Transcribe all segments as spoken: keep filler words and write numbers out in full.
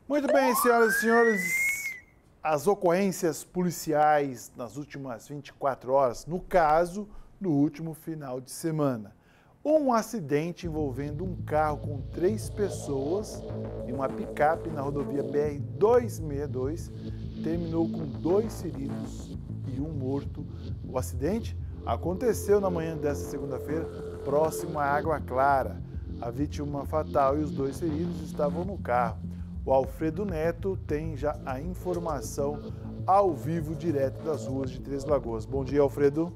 Muito bem, senhoras e senhores, as ocorrências policiais nas últimas vinte e quatro horas, no caso, no último final de semana. Um acidente envolvendo um carro com três pessoas e uma picape na rodovia B R duzentos e sessenta e dois terminou com dois feridos e um morto. O acidente aconteceu na manhã desta segunda-feira, próximo à Água Clara. A vítima fatal e os dois feridos estavam no carro. O Alfredo Neto tem já a informação ao vivo, direto das ruas de Três Lagoas. Bom dia, Alfredo.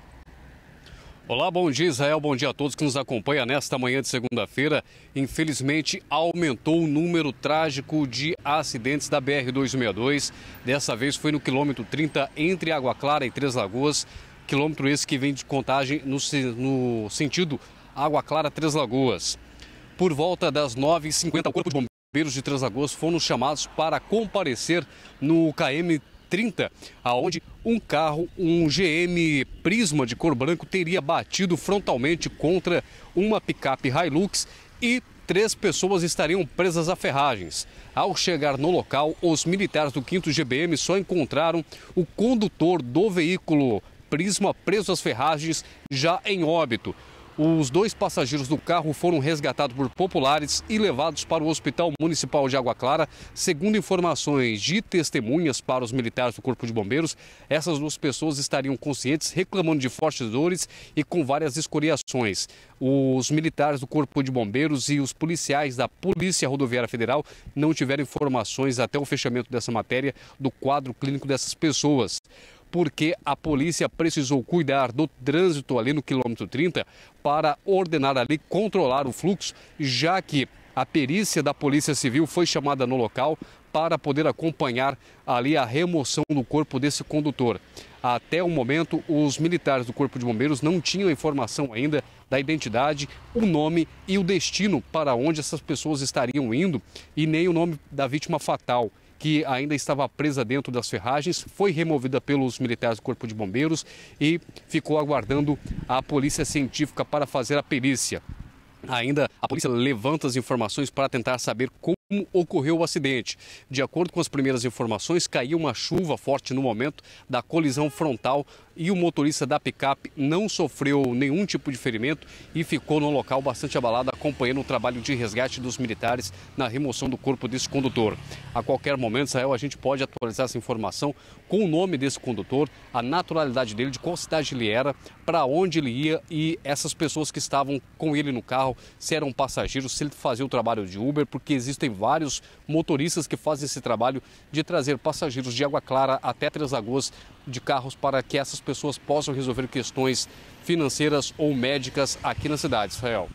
Olá, bom dia, Israel. Bom dia a todos que nos acompanham nesta manhã de segunda-feira. Infelizmente, aumentou o número trágico de acidentes da B R duzentos e sessenta e dois. Dessa vez foi no quilômetro trinta, entre Água Clara e Três Lagoas. Quilômetro esse que vem de Contagem no, no sentido Água Clara-Três Lagoas. Por volta das nove e cinquenta, o Corpo de Bombeiros de Três Lagoas foram chamados para comparecer no K M trinta, aonde um carro, um G M Prisma de cor branco, teria batido frontalmente contra uma picape Hilux e três pessoas estariam presas a ferragens. Ao chegar no local, os militares do quinto G B M só encontraram o condutor do veículo Prisma preso às ferragens, já em óbito. Os dois passageiros do carro foram resgatados por populares e levados para o Hospital Municipal de Água Clara. Segundo informações de testemunhas para os militares do Corpo de Bombeiros, essas duas pessoas estariam conscientes, reclamando de fortes dores e com várias escoriações. Os militares do Corpo de Bombeiros e os policiais da Polícia Rodoviária Federal não tiveram informações até o fechamento dessa matéria do quadro clínico dessas pessoas, porque a polícia precisou cuidar do trânsito ali no quilômetro trinta para ordenar ali, controlar o fluxo, já que a perícia da Polícia Civil foi chamada no local para poder acompanhar ali a remoção do corpo desse condutor. Até o momento, os militares do Corpo de Bombeiros não tinham informação ainda da identidade, o nome e o destino para onde essas pessoas estariam indo e nem o nome da vítima fatal, que ainda estava presa dentro das ferragens, foi removida pelos militares do Corpo de Bombeiros e ficou aguardando a polícia científica para fazer a perícia. Ainda a polícia levanta as informações para tentar saber como ocorreu o acidente. De acordo com as primeiras informações, caiu uma chuva forte no momento da colisão frontal e o motorista da picape não sofreu nenhum tipo de ferimento e ficou no local bastante abalado, acompanhando o trabalho de resgate dos militares na remoção do corpo desse condutor. A qualquer momento, Israel, a gente pode atualizar essa informação com o nome desse condutor, a naturalidade dele, de qual cidade ele era, para onde ele ia e essas pessoas que estavam com ele no carro, se eram passageiros, se ele fazia o trabalho de Uber, porque existem vários motoristas que fazem esse trabalho de trazer passageiros de Água Clara até Três Lagoas de carros para que essas pessoas possam resolver questões financeiras ou médicas aqui na cidade, Israel.